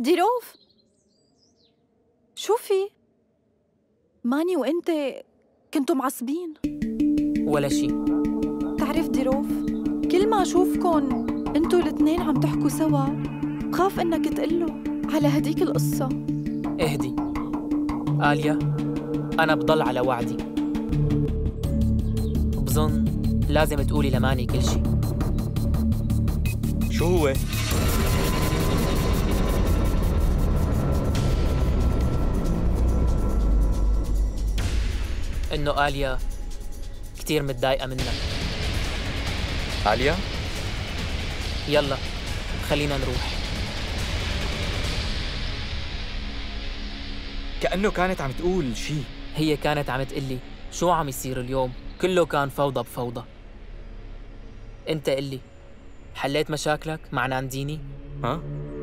ديروف، شو في؟ ماني وانت كنتوا معصبين؟ ولا شي. تعرف ديروف، كل ما اشوفكن انتوا الاثنين عم تحكوا سوا بخاف انك تقله على هديك القصة. اهدي آليا، أنا بضل على وعدي. بظن لازم تقولي لماني كل شي. شو هو؟ إنه آليا كتير متضايقة منك. آليا؟ يلا خلينا نروح. كأنه كانت عم تقول شي. هي كانت عم تقلي شو عم يصير اليوم، كله كان فوضى بفوضى. انت قلي، حليت مشاكلك مع نانديني؟ ها؟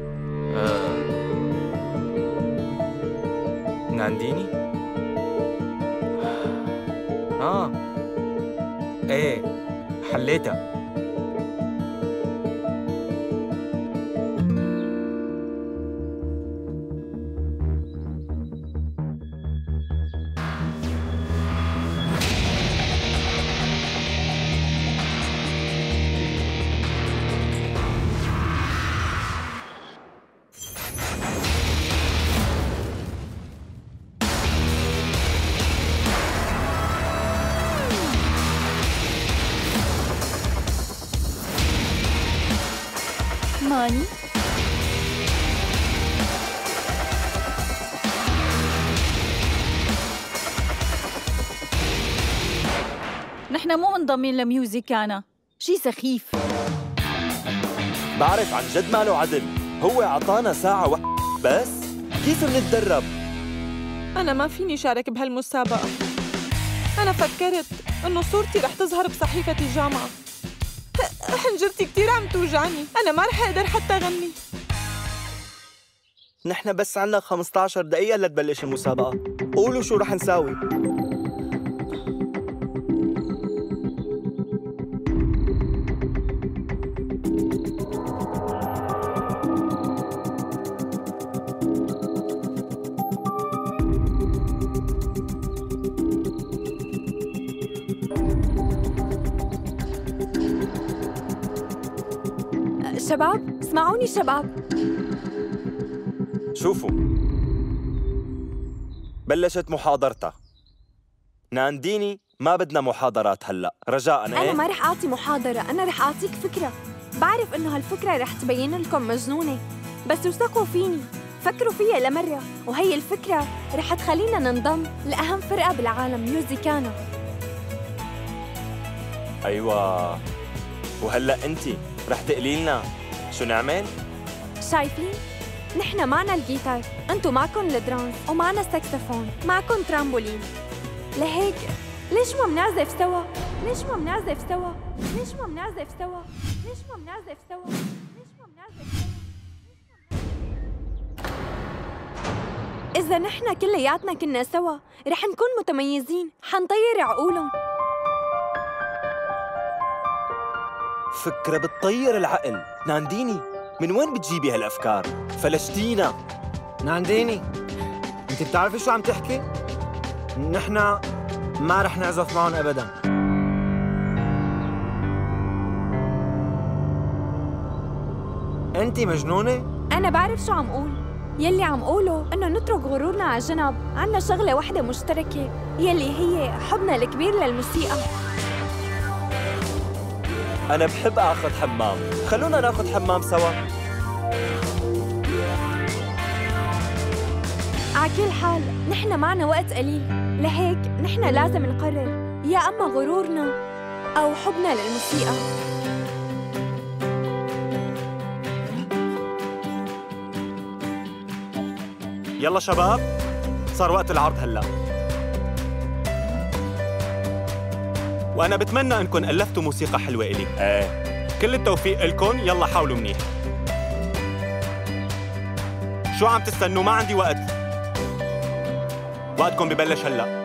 نانديني؟ ايه حليتها. ماني نحن مو منضمين لميوزيكانا، شي سخيف. بعرف عن جد ماله عدل، هو عطانا ساعة بس كيف بنتدرب؟ أنا ما فيني شارك بهالمسابقة. أنا فكرت إنه صورتي رح تظهر بصحيفة الجامعة. حنجرتي كتير عم توجعني، أنا ما رح أقدر حتى أغني. نحن بس عنا 15 دقيقة لتبلش المسابقة، قولوا شو رح نساوي. شباب اسمعوني شباب، شوفوا بلشت محاضرتها. نانديني ما بدنا محاضرات هلأ رجاء. أنا ما رح أعطي محاضرة، أنا رح أعطيك فكرة. بعرف إنه هالفكرة رح تبين لكم مجنونة، بس وثقوا فيني، فكروا فيها لمرة، وهي الفكرة رح تخلينا ننضم لأهم فرقة بالعالم، ميوزيكانا. أيوة، وهلأ أنتي رح تقلي لنا شو نعمل؟ شايفين؟ نحن معنا الجيتار، انتو معكن الدرامز، ومعنا الساكسفون، معكن ترامبولين. لهيك ليش ما بنعزف سوا؟ ليش ما بنعزف سوا؟ ليش ما بنعزف سوا؟ ليش ما بنعزف سوا؟ ليش ما بنعزف سوا؟ إذا نحن كلياتنا كنا سوا، رح نكون متميزين، حنطير عقولهم. فكرة بتطير العقل. نانديني، من وين بتجيبي هالأفكار؟ فلشتينا. نانديني، انت بتعرفي شو عم تحكي؟ نحن ما رح نعزف معهم أبداً. انت مجنونة؟ أنا بعرف شو عم قول. يلي عم قوله إنه نترك غرورنا على جنب، عنا شغلة وحدة مشتركة، يلي هي حبنا الكبير للموسيقى. أنا بحب آخذ حمام، خلونا ناخذ حمام سوا. على كل حال نحن معنا وقت قليل، لهيك نحن لازم نقرر يا أما غرورنا أو حبنا للموسيقى. يلا شباب، صار وقت العرض هلأ، وأنا بتمنى إنكم ألفتوا موسيقى حلوة إلي. كل التوفيق إلكم، يلا حاولوا منيح. شو عم تستنوا؟ ما عندي وقت، وقتكم ببلش هلأ.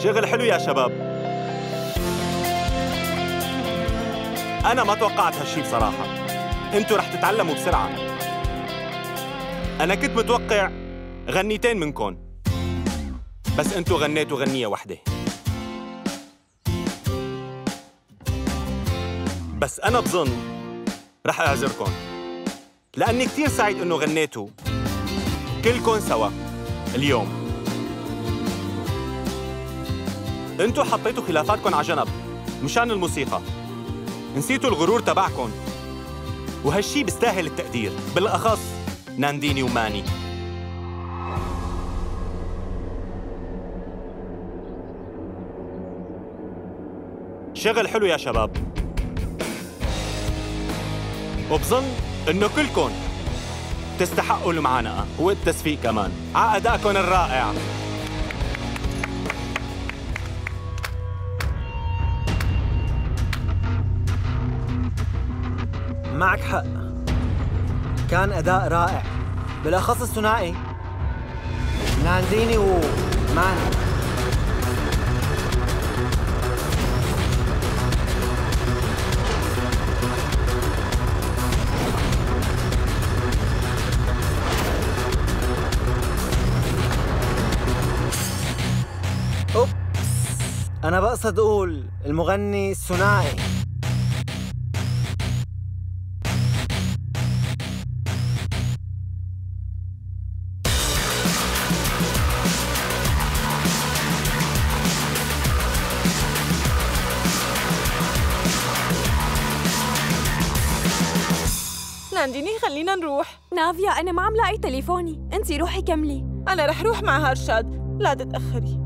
شغل حلو يا شباب. أنا ما توقعت هالشي بصراحة. انتوا رح تتعلموا بسرعة. أنا كنت متوقع غنيتين منكم، بس انتوا غنيتوا غنية واحدة. بس أنا بظن رح أعذركم، لأني كتير سعيد إنه غنيتوا كلكن سوا اليوم. انتوا حطيتوا خلافاتكم على جنب مشان الموسيقى، نسيتوا الغرور تبعكم، وهالشي بيستاهل التقدير، بالأخص نانديني وماني. شغل حلو يا شباب، وبظن إنه كلكن تستحقوا المعانقة والتصفيق كمان على أدائكم الرائع. معك حق، كان أداء رائع، بالأخص الثنائي نانديني وماني. أوبس، أنا بقصد أقول المغني الثنائي. نانديني خلينا نروح. نافيا أنا ما عم لاقي تليفوني، أنتي روحي كملي. أنا رح روح مع هارشاد، لا تتأخري.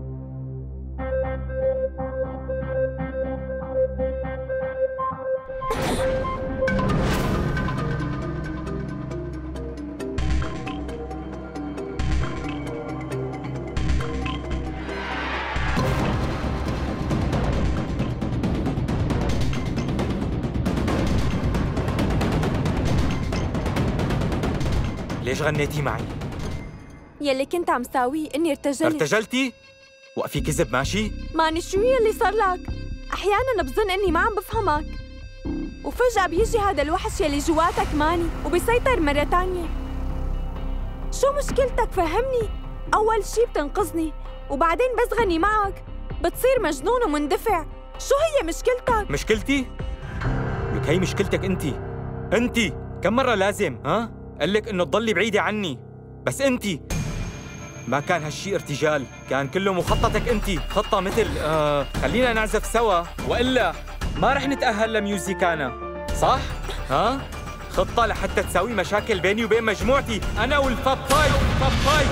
ليش غنيتي معي؟ يلي كنت عم ساويه إني ارتجلت. ارتجلتي؟ وقفي كذب ماشي؟ ماني شو يلي صار لك؟ أحياناً بظن إني ما عم بفهمك، وفجأة بيجي هذا الوحش يلي جواتك ماني وبيسيطر مرة تانية. شو مشكلتك فهمني؟ أول شي بتنقذني، وبعدين بس غني معك بتصير مجنون ومندفع. شو هي مشكلتك؟ مشكلتي؟ لك هي مشكلتك انتي كم مرة لازم قلك انه تضلي بعيدة عني، بس انتي ما كان هالشي ارتجال، كان كله مخططك انتي، خطة مثل خلينا نعزف سوا والا ما رح نتأهل لميوزيكانا، صح؟ خطة لحتى تساوي مشاكل بيني وبين مجموعتي انا والفاب فايف.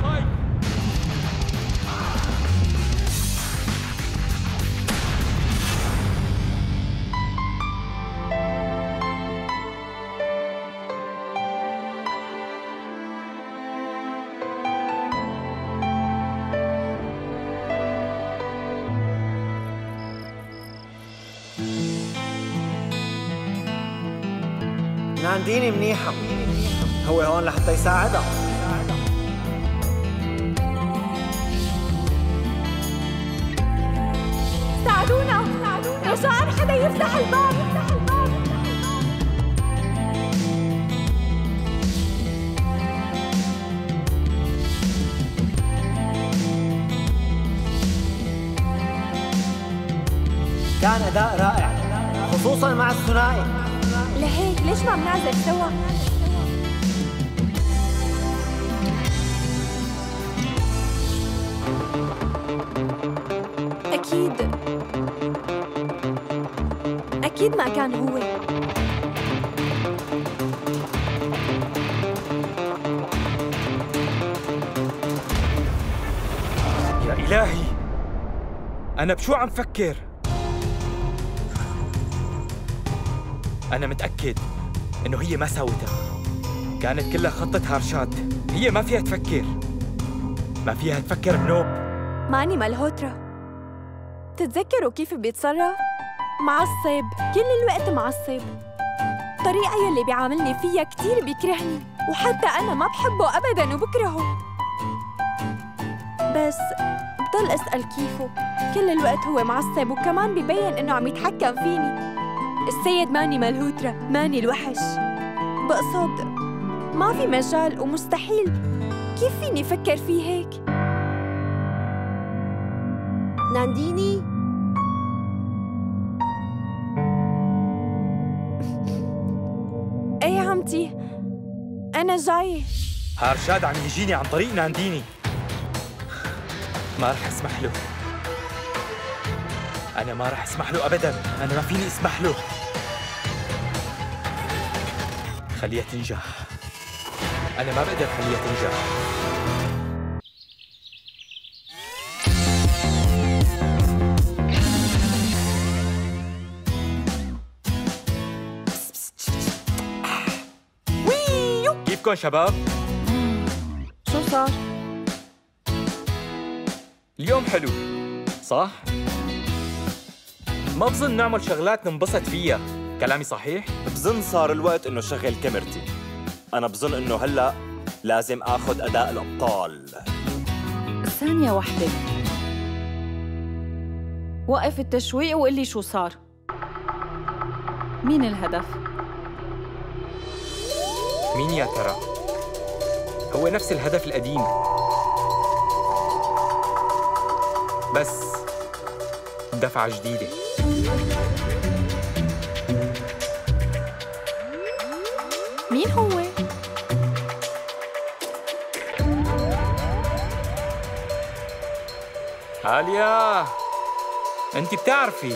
نانديني منيحة، هو هون لحتى يساعدها. ساعدونا رجاء حدا يفتح الباب. كان أداء رائع خصوصاً مع الثنائي. لهيك ليش ما بنعزف سوا؟ أكيد ما كان هو. يا إلهي، أنا بشو عم فكر؟ أنا متأكد إنه هي ما ساوتها، كانت كلها خطة هارشاد، هي ما فيها تفكر بنوب. ماني ملهوترا، تتذكروا كيف بيتصرف؟ معصب، كل الوقت معصب. الطريقة يلي بيعاملني فيها كتير بيكرهني، وحتى أنا ما بحبه أبداً وبكرهه. بس ضل اسأل كيفه. كل الوقت هو معصب وكمان ببين إنه عم يتحكم فيني. السيد ماني ملهوترة، ماني الوحش. بقصد ما في مجال ومستحيل. كيف فيني فكر فيه هيك؟ نانديني، ايه عمتي، أنا جاي. هارشاد عم يجيني عن طريق نانديني. ما رح اسمح له. أنا ما رح اسمح له أبداً. أنا ما فيني اسمح له. خليها تنجح. أنا ما بقدر خليها تنجح. كيفكن شباب؟ شو صار؟ اليوم حلو، صح؟ ما بظن نعمل شغلات ننبسط فيها، كلامي صحيح؟ بظن صار الوقت انه شغل كاميرتي. انا بظن انه هلا لازم اخذ اداء الابطال. ثانية واحدة، وقف التشويق وقل لي شو صار. مين الهدف؟ مين يا ترى؟ هو نفس الهدف القديم، بس دفعة جديدة. مين هو؟ عالية، انت بتعرفي.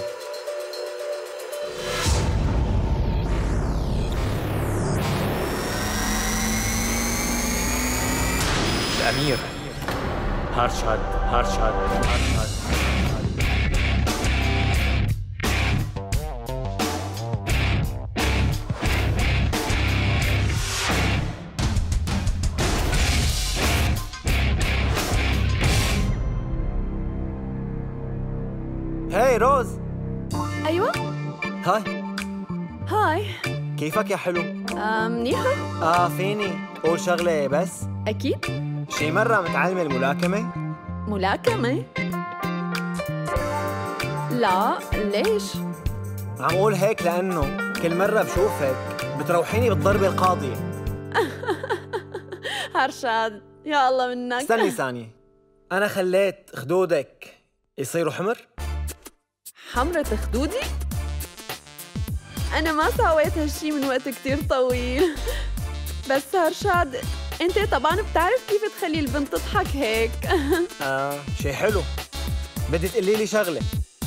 الأمير هارشاد. هاي روز. أيوة؟ هاي، كيفك يا حلو؟ منيحة؟ فيني قول شغلة بس؟ أكيد. شي مرة متعلمة الملاكمة؟ ملاكمة؟ لا، ليش؟ عم قول هيك لأنه كل مرة بشوفك بتروحيني بالضربة القاضية. هارشاد، يا الله منك. استني ثانية، أنا خليت خدودك يصيروا حمر؟ حمرة خدودي؟ أنا ما سويت هالشي من وقت كتير طويل. بس هارشاد، أنت طبعاً بتعرف كيف تخلي البنت تضحك هيك. شي حلو. بدي تقولي لي شغلة.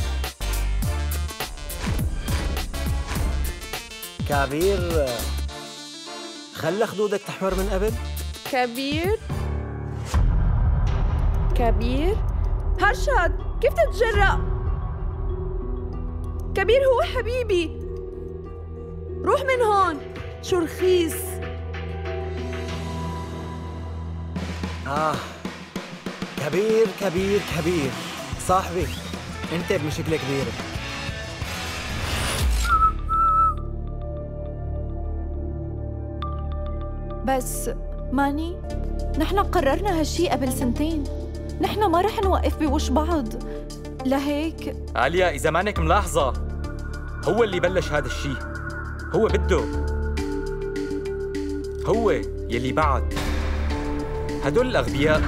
كبير خلى خدودك تحمر من قبل؟ كبير؟ هارشاد، كيف تتجرأ؟ كبير هو حبيبي. روح من هون، شو رخيص. كبير صاحبي، انت بمشكلة كبيرة. بس ماني، نحن قررنا هالشي قبل 2 سنين. نحن ما رح نوقف بوش بعض، لهيك. عالية، إذا مانك ملاحظة، هو اللي بلش هذا الشي. هو بده، هو يلي بعت. هدول الأغبياء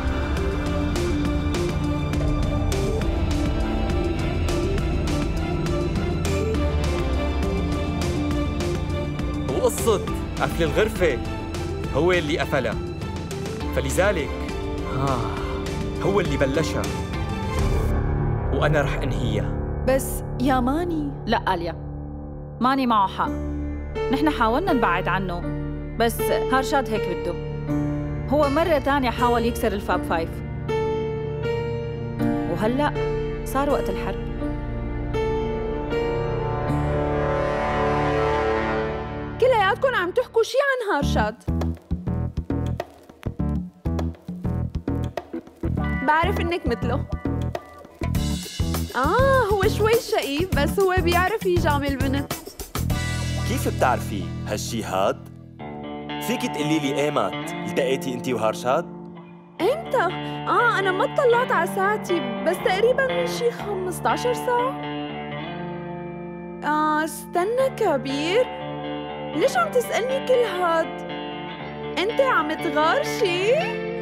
وقصة قفل الغرفة هو اللي قفلها، فلذلك هو اللي بلشها وأنا رح أنهيها. بس يا ماني. لا آليا، ماني معه حق. نحن حاولنا نبعد عنه، بس هارشاد هيك بده. هو مرة تانية حاول يكسر الفاب 5، وهلأ صار وقت الحرب. كلياتكن عم تحكوا شي عن هارشاد. بعرف انك مثله. هو شوي شقي، بس هو بيعرف يجامل بنت. كيف بتعرفي هالشي هاد؟ فيك تقولي لي ايمت التقيتي انتي وهارشاد؟ انت؟ امتى؟ أنا ما اطلعت على ساعتي، بس تقريباً من شي 15 ساعة. استنى كبير، ليش عم تسألني كل هاد؟ أنت عم تغارشي؟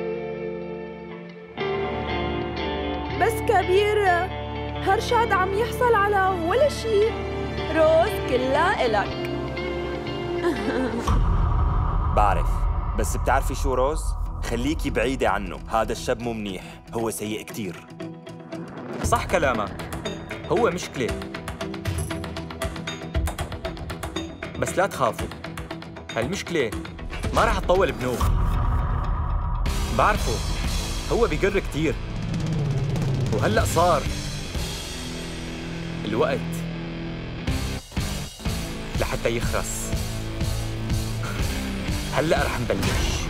بس كبير، هرشاد عم يحصل على ولا شي. روز كلها إلك. بعرف، بس بتعرفي شو روز؟ خليكي بعيدة عنه، هذا الشاب مو منيح، هو سيء كتير. صح كلامك، هو مشكلة، بس لا تخافوا، هالمشكلة ما راح تطول بنوب. بعرفه، هو بيقر كتير، وهلأ صار الوقت لحتى يخرس. هلأ رح نبلش.